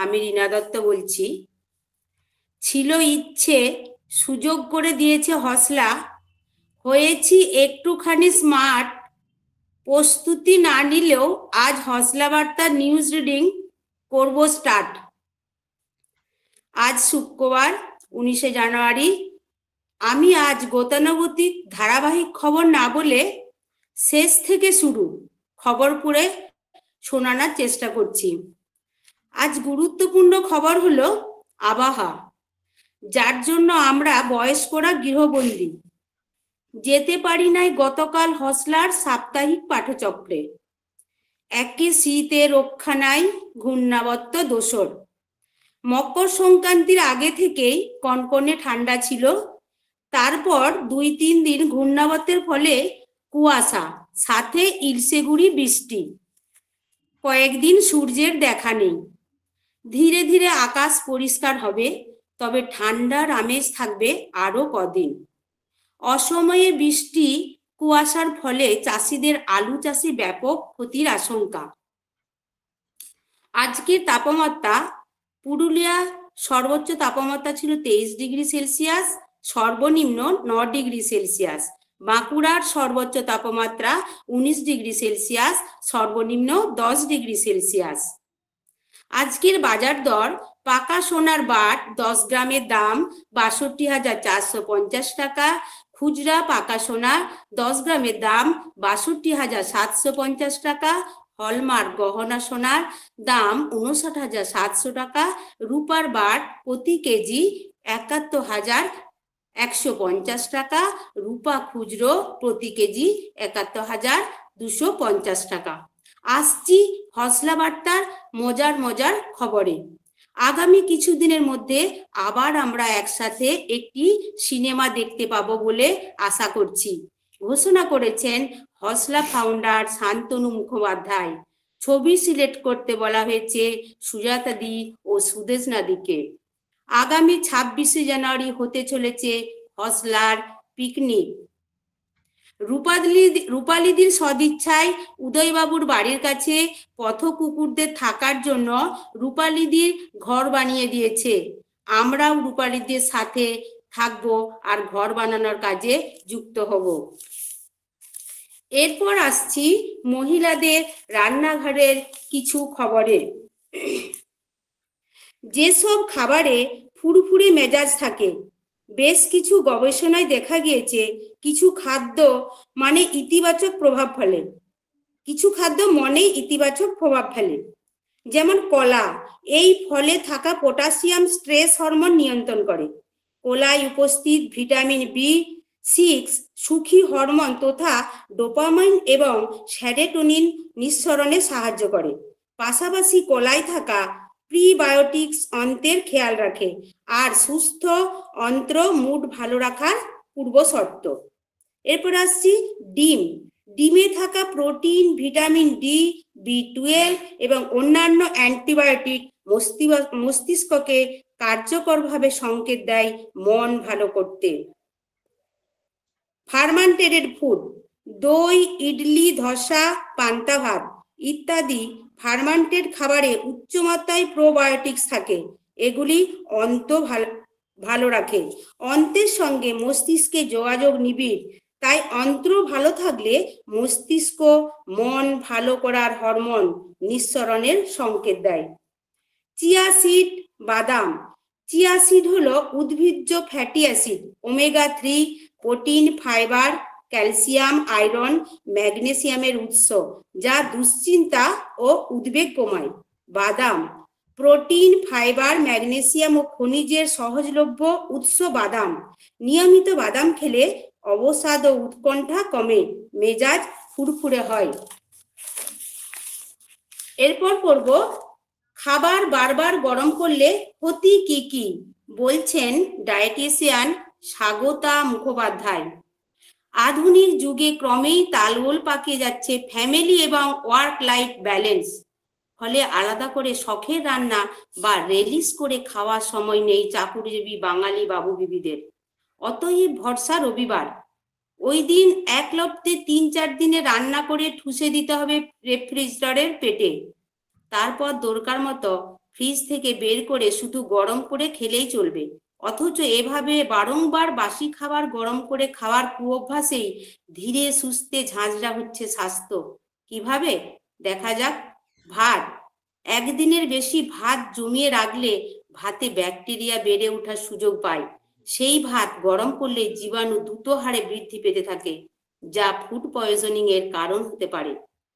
আমি রিনা দত্ত বলছি। ছিল ইচ্ছে, সুযোগ করে দিয়েছে হসলা, হয়েছি একটুখানি স্মার্ট। প্রস্তুতি না নিলেও আজ হসলা বার্তা নিউজ রিডিং করব স্টার্ট। আজ শুক্রবার 19শে জানুয়ারি। আমি আজ গতানুগতিক ধারাবাহিক খবর না বলে শেষ থেকে শুরু খবর পড়ে শোনানোর চেষ্টা করছি। আজ গুরুত্বপূর্ণ খবর হলো আবহাওয়া, যার জন্য আমরা বয়স্করা গৃহবন্দী। যেতে পারি নাই গতকাল হসলার সাপ্তাহিক পাঠচক্রে। একে শীতে রক্ষা নাই, ঘূর্ণাবর্ত দোসর। মকর সংক্রান্তির আগে থেকেই কনকনে ঠান্ডা ছিল। তারপর 2-3 দিন ঘূর্ণাবর্তের ফলে কুয়াশা, সাথে ইলশেগুড়ি বৃষ্টি। কয়েকদিন সূর্যের দেখা নেই। ধীরে ধীরে আকাশ পরিষ্কার হবে, তবে ঠান্ডার আমেজ থাকবে আরো কদিন। অসময়ে বৃষ্টি, কুয়াশার ফলে চাষিদের আলু চাষে ব্যাপক ক্ষতির আশঙ্কা। আজকের তাপমাত্রা, পুরুলিয়া সর্বোচ্চ তাপমাত্রা ছিল 23 ডিগ্রি সেলসিয়াস, সর্বনিম্ন 9 ডিগ্রি সেলসিয়াস। বাঁকুড়ার সর্বোচ্চ তাপমাত্রা 19 ডিগ্রি সেলসিয়াস, সর্বনিম্ন 10 ডিগ্রি সেলসিয়াস। আজকের বাজার দর, পাকা সোনার বাট 10 গ্রামের দাম 62,450 টাকা। খুচরা পাকা সোনা 10 গ্রামের দাম 62,750 টাকা। হলমার্ক গহনা সোনার দাম 59,700 টাকা। রূপার বাট প্রতি কেজি 71,150 টাকা। রূপা খুচরো প্রতি কেজি 71,250 টাকা। আসছি হসলা বার্তার মজার মজার খবরে। আগামী কিছুদিনের মধ্যে আবার আমরা একসাথে একটি সিনেমা দেখতে পাবো বলে আশা করছি, ঘোষণা করেছেন হসলা ফাউন্ডার শান্তনু মুখোপাধ্যায়। ছবি সিলেক্ট করতে বলা হয়েছে সুজাতা দি ও সুদেশনা দিকে। আগামী 26শে জানুয়ারি হতে চলেছে হসলার পিকনিক। রূপালীদির সদিচ্ছায় উদয়বাবুর বাড়ির কাছে পথ কুকুরদের থাকার জন্য রূপালীদির ঘর বানিয়ে দিয়েছে। আমরাও রূপালীদের সাথে থাকবো আর ঘর বানানোর কাজে যুক্ত হব। এরপর আসছি মহিলাদের রান্নাঘরের কিছু খবরে। যেসব খাবারে ফুরফুরে মেজাজ থাকে, বেশ কিছু গবেষণায় দেখা গিয়েছে কিছু খাদ্য মানে ইতিবাচক প্রভাব ফেলে, কিছু খাদ্য মনেই ইতিবাচক প্রভাব ফেলে। যেমন কলা, এই ফলে থাকা পটাশিয়াম স্ট্রেস হরমোন নিয়ন্ত্রণ করে। কলায় উপস্থিত ভিটামিন B6 সুখী হরমোন তথা ডোপামাইন এবং সেরোটোনিন নিঃসরণে সাহায্য করে। পাশাপাশি কলায় থাকা প্রিবায়োটিক্স অন্ত্রের খেয়াল রাখে আর সুস্থ অন্ত্র মুড ভালো রাখার পূর্ব শর্ত। এরপর আসছি ডিম। ডিমে থাকা প্রোটিন, ভিটামিন ডি, B12 এবং অন্যান্য অ্যান্টিবায়োটিক মস্তিষ্ককে কার্যকরভাবে সংকেত দেয় মন ভালো করতে। ফার্মান্টেড ফুড, দই, ইডলি, ধোসা, পান্তা ভাত ইত্যাদি ফার্মান্টেড খাবারে উচ্চমাত্রায় প্রোবায়োটিক্স থাকে। এগুলি অন্ত্র ভালো রাখে। অন্ত্রের সঙ্গে মস্তিষ্কে যোগাযোগ নিবিড়, তাই অন্ত্র ভালো থাকলে মস্তিষ্ক মন ভালো করার হরমোন নিঃসরণের সংকেত দেয়। চিয়া সিড, বাদাম। চিয়া সিড হলো উদ্ভিজ্জ fatty acid, omega 3, protein, fibre, calcium, iron, ম্যাগনেসিয়ামের উৎস, যা দুশ্চিন্তা ও উদ্বেগ কমায়। বাদাম প্রোটিন, ফাইবার, ম্যাগনেসিয়াম ও খনিজের সহজলভ্য উৎস। বাদাম নিয়মিত বাদাম খেলে অবসাদ ও উৎকণ্ঠা কমে, মেজাজ ফুরফুরে হয়। এরপর পড়ব খাবার বারবার গরম করলে ক্ষতি কি কি, বলছেন ডায়েটিশিয়ান স্বাগতা মুখোপাধ্যায়। আধুনিক যুগে ক্রমেই তালগোল পাকিয়ে যাচ্ছে ফ্যামিলি এবং ওয়ার্ক লাইফ ব্যালেন্স। ফলে আলাদা করে শখের রান্না বা রিলিজ করে খাওয়ার সময় নেই চাকুরিজীবী বাঙালি বাবু বিবিদের। অতএব ভরসা রবিবার। ওই দিন এক লপ্তে 3-4 দিনে রান্না করে ঠুসে দিতে হবে রেফ্রিজারেটরের পেটে। তারপর দরকার মতো ফ্রিজ থেকে বের করে শুধু গরম করে খেলেই চলবে। অথচ এভাবে বারংবার বাসি খাবার গরম করে খাওয়ার কুঅভ্যাসেই ধীরে সুস্থে ঝাঁঝরা হচ্ছে স্বাস্থ্য। কিভাবে? দেখা যাক। ভাত। একদিনের বেশি ভাত জমিয়ে রাখলে ভাতে ব্যাকটেরিয়া বেড়ে ওঠার সুযোগ পায়। সেই ভাত গরম করলে জীবাণু দ্রুত হারে বৃদ্ধি পেতে থাকে, যা ফুড পয়জনিং এর কারণ হতে পারে।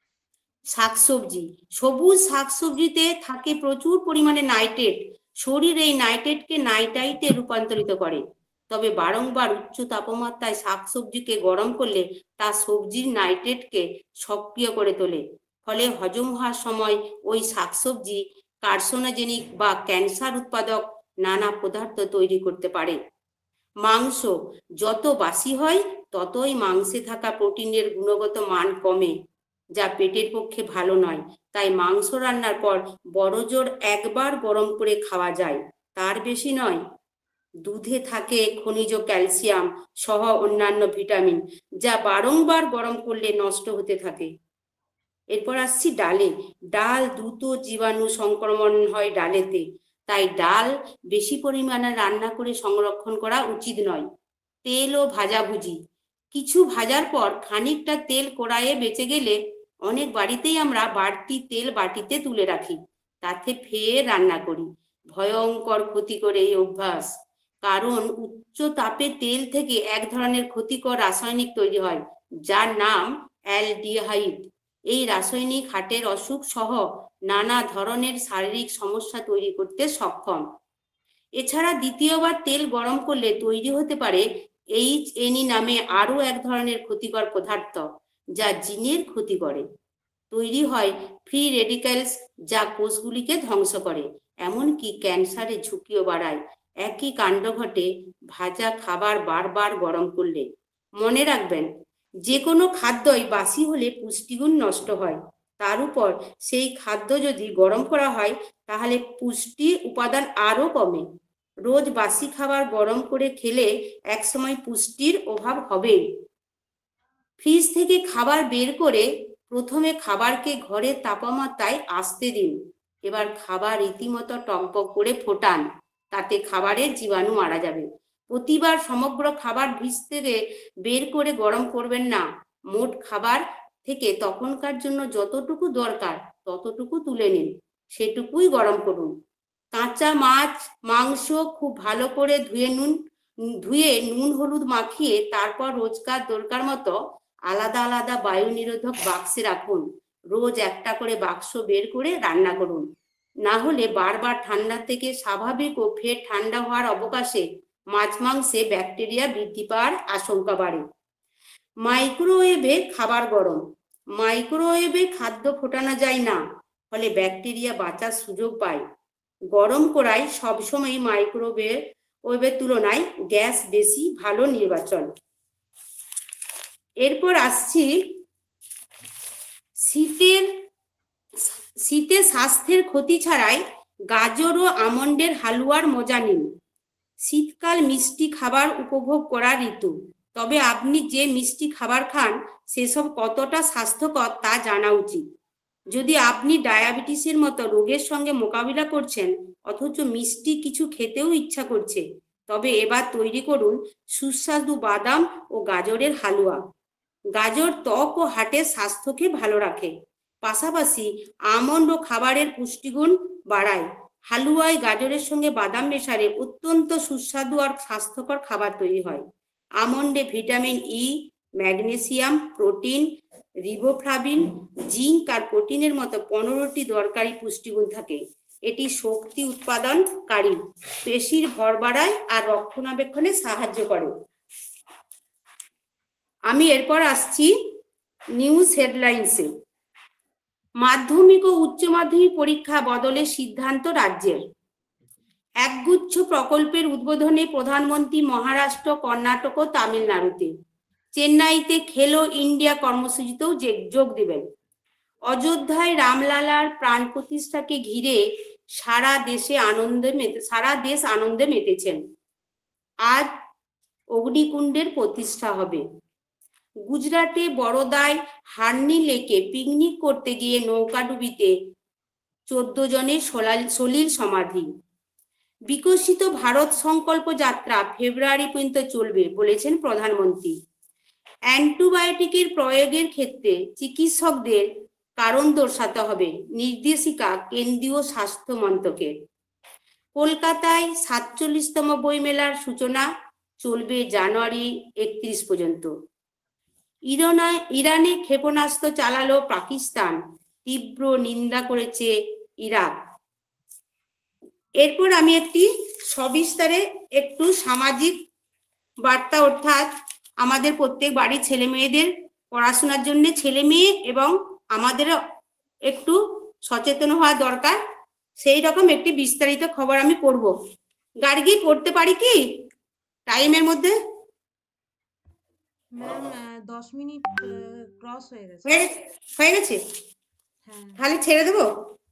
শাকসবজি। সবুজ শাকসবজিতে থাকে প্রচুর পরিমাণে নাইট্রেট। শরীর এই নাইট্রেটকে নাইট্রাইটে রূপান্তরিত করে। তবে বারংবার উচ্চ তাপমাত্রায় শাকসবজিকে গরম করলে তা সবজির নাইট্রেটকে সক্রিয় করে তোলে। ফলে হজম হওয়ার সময় ওই শাকসবজি কার্সিনোজেনিক বা ক্যান্সার উৎপাদক নানা পদার্থ তৈরি করতে পারে। মাংস। যত বাসি হয় ততই মাংসে থাকা প্রোটিনের গুণগত মান কমে, যা পেটের পক্ষে ভালো নয়। তাই মাংস রান্নার পর বড়জোর একবার গরম করে খাওয়া যায়, তার বেশি নয়। দুধে থাকে খনিজ ক্যালসিয়াম সহ অন্যান্য ভিটামিন, যা বারংবার গরম করলে নষ্ট হতে থাকে। এরপর আসছি ডালে। ডাল দ্রুত জীবাণু সংক্রমণ হয় ডালেতে, তাই ডাল বেশি পরিমাণে রান্না করে সংরক্ষণ করা উচিত নয়। তেল ও ভাজাভুজি। কিছু ভাজার পর খানিকটা তেল কড়াইয়ে বেঁচে গেলে অনেক বাড়িতেই আমরা বাড়তি তেল বাটিতে তুলে রাখি, তাতে ফের রান্না করি। ভয়ঙ্কর ক্ষতি করে এই অভ্যাস, কারণ উচ্চ তাপে তেল থেকে এক ধরনের ক্ষতিকর রাসায়নিক তৈরি হয়, যার নাম অ্যালডিহাইড। এই রাসায়নিক হার্টের অসুখ সহ নানা ধরনের শারীরিক সমস্যা তৈরি করতে সক্ষম। এছাড়া দ্বিতীয়বার তেল গরম করলে তৈরি হতে পারে HNE নামে আরও এক ধরনের ক্ষতিকর পদার্থ, যা জিনের ক্ষতি করে। তৈরি হয় ফ্রি রেডিক্যালস, যা কোষগুলিকে ধ্বংস করে, এমনকি ক্যান্সারের ঝুঁকিও বাড়ায়। একই কাণ্ড ঘটে ভাজা খাবার বারবার গরম করলে। মনে রাখবেন, যে কোনো খাদ্যই বাসি হলে পুষ্টিগুণ নষ্ট হয়। তার উপর সেই খাদ্য যদি গরম করা হয় তাহলে পুষ্টি উপাদান আরও কমে। রোজ বাসি খাবার গরম করে খেলে একসময় পুষ্টির অভাব হবেই। ফ্রিজ থেকে খাবার বের করে প্রথমে খাবারকে ঘরের তাপমাত্রায় আসতে দিন। এবার খাবার রীতিমতো টকবক করে ফোটান, তাতে খাবারের জীবাণু মারা যাবে। প্রতিবার সমগ্র খাবার ফ্রিজ থেকে বের করে গরম করবেন না। মোট খাবার থেকে তখনকার জন্য যতটুকু দরকার ততটুকু তুলে নিন, সেটুকুই গরম করুন। কাঁচা মাছ মাংস খুব ভালো করে ধুয়ে নুন হলুদ মাখিয়ে তারপর রোজকার দরকার মতো আলাদা আলাদা বায়ু নিরোধক বাক্সে রাখুন। রোজ একটা করে বাক্স বের করে রান্না করুন, না হলে বারবার ঠান্ডা থেকে স্বাভাবিক ও ফের ঠান্ডা হওয়ার অবকাশে মাছ মাংসে ব্যাকটেরিয়া বৃদ্ধি পাওয়ার আশঙ্কা বাড়ে। মাইক্রোওয়েভে খাবার গরম। মাইক্রোওয়েভে খাদ্য ফোটানো যায় না, ফলে ব্যাকটেরিয়া বাঁচার সুযোগ পায়। গরম কড়াই সবসময় মাইক্রোওয়েভের তুলনায় গ্যাস বেশি ভালো নির্বাচন। এরপর আসছি শীতে স্বাস্থ্যের ক্ষতি ছাড়াই গাজর ও আমন্ডের হালুয়ার মজা নিন। শীতকাল মিষ্টি খাবার উপভোগ করার ঋতু, তবে আপনি যে মিষ্টি খাবার খান সেসব কতটা স্বাস্থ্যকর তা জানা উচিত। যদি আপনি ডায়াবেটিসের মতো রোগের সঙ্গে মোকাবিলা করছেন অথচ মিষ্টি কিছু খেতেও ইচ্ছা করছে, তবে এবার তৈরি করুন সুস্বাদু বাদাম ও গাজরের হালুয়া। গাজর ত্বক ও হার্টের স্বাস্থ্যকে ভালো রাখে, পাশাপাশি আমন্ড ও খাবারের পুষ্টিগুণ বাড়ায়। হালুয়ায় গাজরের সঙ্গে বাদাম মেশালে অত্যন্ত সুস্বাদু আর স্বাস্থ্যকর খাবার তৈরি হয়। আমন্ডে vitamin E, magnesium, protein, riboflavin, zinc আর প্রোটিনের মতো 15টি দরকারি পুষ্টিগুণ থাকে। এটি শক্তি উৎপাদনকারী, পেশির ভর বাড়ায় আর রক্ষণাবেক্ষণে সাহায্য করে। আমি এরপর আসছি নিউজ হেডলাইন্সে। মাধ্যমিক ও উচ্চ মাধ্যমিক পরীক্ষা বদলের সিদ্ধান্ত রাজ্যের। একগুচ্ছ প্রকল্পের উদ্বোধনে প্রধানমন্ত্রী মহারাষ্ট্র, কর্ণাটক ও তামিলনাড়ুতে। চেন্নাইতে খেলো ইন্ডিয়া কর্মসূচিতেও যোগ দেবেন। অযোধ্যায় রামলালার প্রাণ প্রতিষ্ঠাকে ঘিরে সারা দেশ আনন্দে মেতেছেন। আজ অগ্নিকুণ্ডের প্রতিষ্ঠা হবে। গুজরাটে বড়োদায় হার্নি লেকে পিকনিক করতে গিয়ে নৌকাডুবিতে 14 জনের সলিল সমাধি। বিকশিত ভারত সংকল্প যাত্রা ফেব্রুয়ারি পর্যন্ত চলবে বলেছেন প্রধানমন্ত্রী। অ্যান্টিবায়োটিকের প্রয়োগের ক্ষেত্রে চিকিৎসকদের কারণ দর্শাতে হবে, নির্দেশিকা কেন্দ্রীয় স্বাস্থ্য মন্ত্রকের। কলকাতায় 47তম বইমেলার সূচনা, চলবে জানুয়ারি 31 পর্যন্ত। ইরানে ক্ষেপণাস্ত্র চালালো পাকিস্তান, তীব্র নিন্দা করেছে ইরাক। এরপর আমি একটি সবিস্তারে একটু সামাজিক বার্তা, অর্থাৎ আমাদের প্রত্যেক বাড়ির ছেলে মেয়েদের পড়াশোনার জন্য, ছেলে মেয়ে এবং আমাদেরও একটু সচেতন হওয়া দরকার, সেই রকম একটি বিস্তারিত খবর আমি পড়ব। গার্গী, পড়তে পারি কি টাইমের মধ্যে? ম্যাম 10 মিনিট ক্রস হয়ে গেছে। হয়ে গেছে? হ্যাঁ, তাহলে ছেড়ে দেবো?